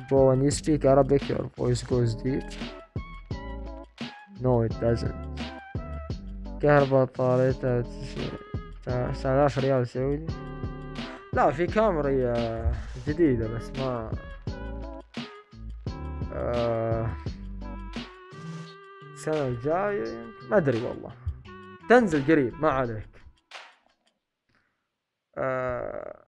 Bro, when you speak Arabic, your voice goes deep. No, it doesn't. كهرباء طارتها 19 ريال سعودي. لا، في كاميرا جديدة بس ما آه، السنة الجاية يمكن. ما أدري والله، تنزل قريب ما عليك.